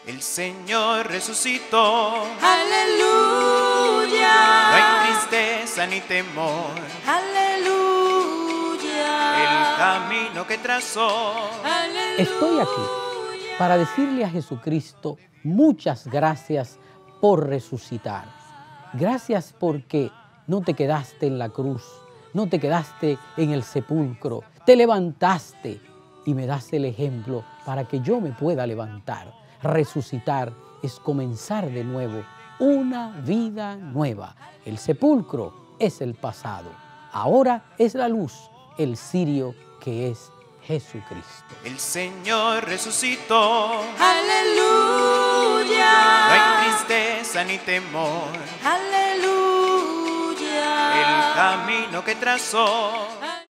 El Señor resucitó. Aleluya. No hay tristeza ni temor. Aleluya. El camino que trazó. Aleluya. Estoy aquí para decirle a Jesucristo muchas gracias por resucitar. Gracias porque no te quedaste en la cruz, no te quedaste en el sepulcro, te levantaste y me das el ejemplo para que yo me pueda levantar. Resucitar es comenzar de nuevo, una vida nueva. El sepulcro es el pasado, ahora es la luz, el cirio que es Jesucristo. El Señor resucitó. Aleluya. No hay tristeza ni temor. Aleluya. El camino que trazó.